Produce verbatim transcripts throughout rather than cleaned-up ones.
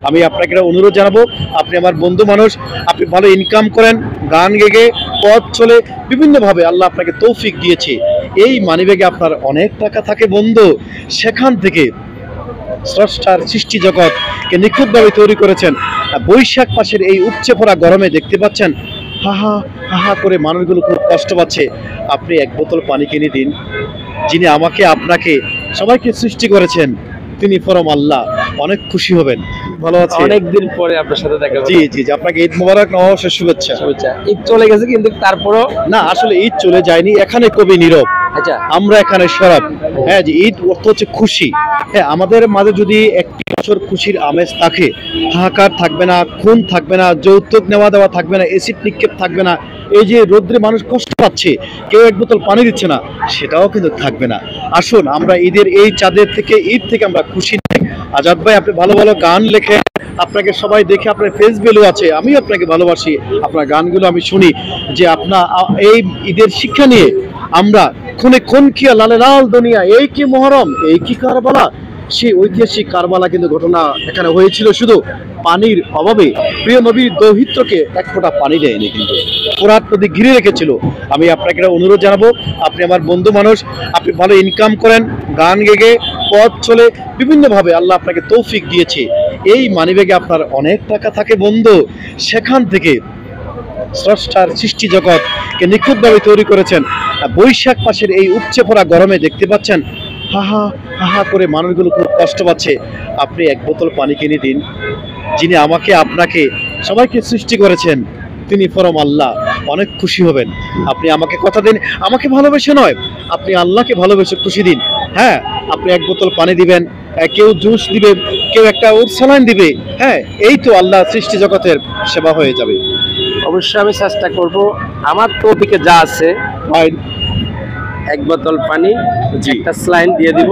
আমি আপনাকে অনুরোধ জানাবো, আপনি আমার বন্ধু মানুষ, আপনি ভালো ইনকাম করেন, গান গেগে পথ চলে বিভিন্নভাবে আল্লাহ আপনাকে তৌফিক দিয়েছে। এই মানিব্যাগে আপনার অনেক টাকা থাকে বন্ধু, সেখান থেকে স্রষ্টার সৃষ্টি জগৎকে নিখুঁতভাবে তৈরি করেছেন। বৈশাখ মাসের এই উপচে পড়া গরমে দেখতে পাচ্ছেন হাহা হাহা করে মানুষগুলো খুব কষ্ট পাচ্ছে। আপনি এক বোতল পানি কিনে দিন। যিনি আমাকে আপনাকে সবাইকে সৃষ্টি করেছেন তিনি পরম আল্লাহ, অনেক খুশি হবেন। ভালো আছেন? অনেকদিন পরে আপনার সাথে দেখা হলো। জি জি জি, আপনাকে ঈদ মোবারক, নববর্ষের শুভেচ্ছা। শুভেচ্ছা। ঈদ চলে গেছে কিন্তু তারপরও না, আসলে ঈদ চলে যায়নি, এখানে কবি নীরব, আচ্ছা আমরা এখানে সরব। হ্যাঁ, যে ঈদ অর্থ হচ্ছে খুশি। হ্যাঁ, আমাদের মাঝে যদি একটি বছর খুশির আমেজ থাকে, হাহাকার থাকবে না, খুন থাকবে না, যৌতুক নেওয়া দেওয়া থাকবে না, এসিড নিক্ষেপ থাকবে না, এই যে রোদ্রে মানুষ কষ্ট পাচ্ছে, কেউ এক বোতল পানি দিচ্ছে না, সেটাও কিন্তু থাকবে না। আসুন আমরা ঈদের এই চাঁদের থেকে, ঈদ থেকে আমরা খুশি নিই। আজাদ ভাই, আপনি ভালো ভালো গান লেখেন, আপনাকে সবাই দেখে, আপনার ফেস ভ্যালু আছে, আমিও আপনাকে ভালোবাসি, আপনার গানগুলো আমি শুনি। যে আপনার এই ঈদের শিক্ষা নিয়ে আমরা খুনে খুন কিয়া লালে লাল দুনিয়া, এই কি মহরম, এই কি কারবালা, সেই ঐতিহাসিক কারবালা কিন্তু ঘটনা এখানে হয়েছিল শুধু পানির অভাবে। প্রিয় নবীর দৌহিত্রকে এক ফোঁটা পানি দেয়নি, কিন্তু ফোরাত নদী ঘিরে রেখেছিল। আমি আপনাকে অনুরোধ জানাবো, আপনি আমার বন্ধু মানুষ, আপনি ভালো ইনকাম করেন, গান গেগে পথ চলে বিভিন্নভাবে আল্লাহ আপনাকে তৌফিক দিয়েছে। এই মানিব্যাগে আপনার অনেক টাকা থাকে বন্ধু, সেখান থেকে স্রষ্টার সৃষ্টি জগৎকে নিখুঁতভাবে তৈরি করেছেন। বৈশাখ মাসের এই উপচে পড়া গরমে দেখতে পাচ্ছেন হাহা হাহা করে মানুষগুলো খুব কষ্ট পাচ্ছে। আপনি এক বোতল পানি কিনে দিন। যিনি আমাকে আপনাকে সবাইকে সৃষ্টি করেছেন তিনি পরম আল্লাহ, অনেক খুশি হবেন। আপনি আমাকে কথা দিন, আমাকে ভালোবেসে নয়, আপনি আল্লাহকে ভালোবেসে খুশি দিন। হ্যাঁ, আপনি এক বোতল পানি দিবেন, কেউ জুস দিবে, কেউ একটা স্যালাইন দিবে। হ্যাঁ, এই তো আল্লাহ সৃষ্টি জগতের সেবা হয়ে যাবে। অবশ্যই আমি চেষ্টা করব, আমার তৌফিকে যা আছে। এক বোতল পানি, একটা স্যালাইন দিয়ে দিব।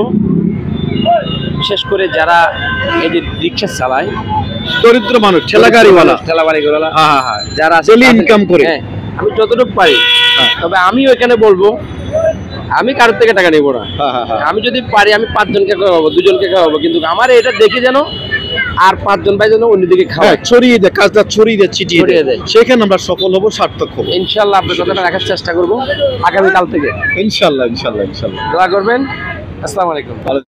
বিশেষ করে যারা এই যে রিক্সা চালায়, দরিদ্র মানুষ, ঠেলা গাড়িওয়ালা, ঠেলা গাড়িওয়ালা, হ্যাঁ হ্যাঁ হ্যাঁ, যারা ডেইলি ইনকাম করে, হ্যাঁ, আমি যতটুকু পারি। তবে আমিও এখানে বলবো, আমি কারোর থেকে টাকা নেবো না। আমি যদি পারি আমি পাঁচজনকে খাওয়াবো, দুজনকে খাওয়াবো, কিন্তু আমার এটা দেখে যেন আর পাঁচজন ভাই যেন অন্যদিকে খাওয়ায়, ছড়িয়ে দেয়, কাজটা ছড়িয়ে দেয়, ছিটিয়ে দেয়, সেখানে আমরা সফল হবো, সার্থক হবো। ইনশাল্লাহ আপনার কথাটা রাখার চেষ্টা করবো আগামীকাল থেকে। ইনশাল্লাহ ইনশাল্লাহ ইনশাল্লাহ দোয়া করবেন। আসসালামু আলাইকুম।